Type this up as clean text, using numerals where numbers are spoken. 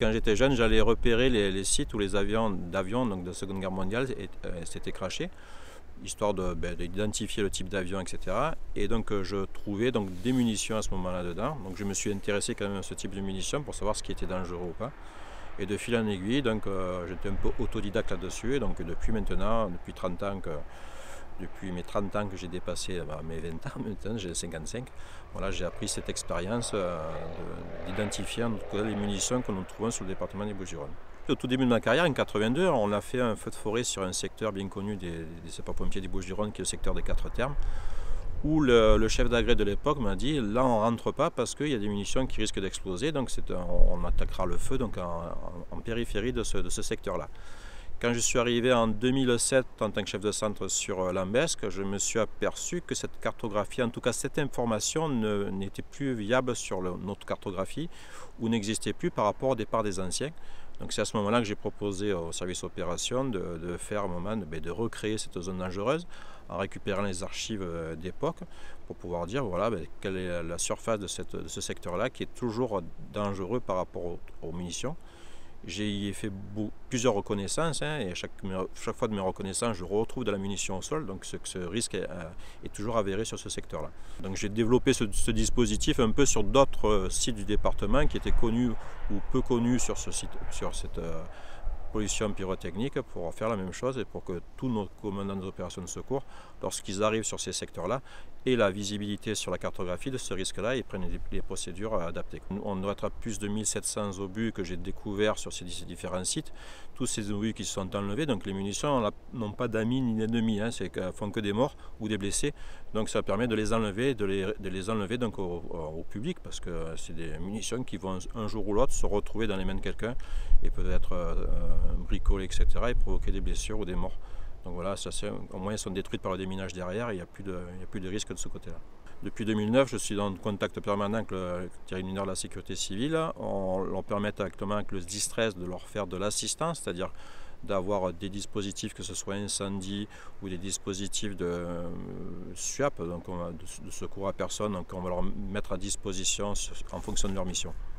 quand j'étais jeune, j'allais repérer les sites où les avions donc de la Seconde Guerre mondiale s'étaient crashés, histoire d'identifier le type d'avion, etc. Et donc je trouvais donc des munitions à ce moment-là dedans. Donc je me suis intéressé quand même à ce type de munitions pour savoir ce qui était dangereux ou pas. Et de fil en aiguille, donc j'étais un peu autodidacte là-dessus. Et donc depuis 30 ans depuis mes 30 ans que j'ai dépassé mes 20 ans, maintenant j'ai 55, voilà, j'ai appris cette expérience d'identifier les munitions que nous trouvons sur le département des Bouches-du-Rhône. Au tout début de ma carrière, en 82, on a fait un feu de forêt sur un secteur bien connu des sapeurs-pompiers des Bouches-du-Rhône, qui est le secteur des 4 Termes, où le chef d'agré de l'époque m'a dit là on ne rentre pas parce qu'il y a des munitions qui risquent d'exploser, donc on attaquera le feu donc en périphérie de ce secteur-là. Quand je suis arrivé en 2007 en tant que chef de centre sur Lambesc, je me suis aperçu que cette cartographie, en tout cas cette information, n'était plus viable sur notre cartographie ou n'existait plus par rapport au départ des anciens. Donc c'est à ce moment-là que j'ai proposé au service opération de faire un moment de recréer cette zone dangereuse en récupérant les archives d'époque pour pouvoir dire voilà quelle est la surface de ce secteur-là qui est toujours dangereux par rapport aux munitions. J'ai fait plusieurs reconnaissances et à chaque fois de mes reconnaissances, je retrouve de la munition au sol, donc ce risque est toujours avéré sur ce secteur-là. Donc j'ai développé ce dispositif un peu sur d'autres sites du département qui étaient connus ou peu connus sur cette pollution pyrotechnique pour faire la même chose et pour que tous nos commandants d'opérations de secours, lorsqu'ils arrivent sur ces secteurs-là, aient la visibilité sur la cartographie de ce risque-là et prennent les procédures adaptées. On doit être à plus de 1700 obus que j'ai découverts sur ces différents sites. Tous ces obus qui se sont enlevés, donc les munitions n'ont pas d'amis ni d'ennemis, font que des morts ou des blessés. Donc ça permet de les enlever, donc au public, parce que c'est des munitions qui vont un jour ou l'autre se retrouver dans les mains de quelqu'un et peut-être bricoler, etc. et provoquer des blessures ou des morts. Donc voilà, au moins elles sont détruites par le déminage derrière et il n'y a plus de risque de ce côté-là. Depuis 2009, je suis en contact permanent avec le directeur mineur de la sécurité civile. On leur permet actuellement avec le 10-13 de leur faire de l'assistance, c'est-à-dire d'avoir des dispositifs, que ce soit incendie ou des dispositifs de SUAP, donc de secours à personne, donc on va leur mettre à disposition en fonction de leur mission.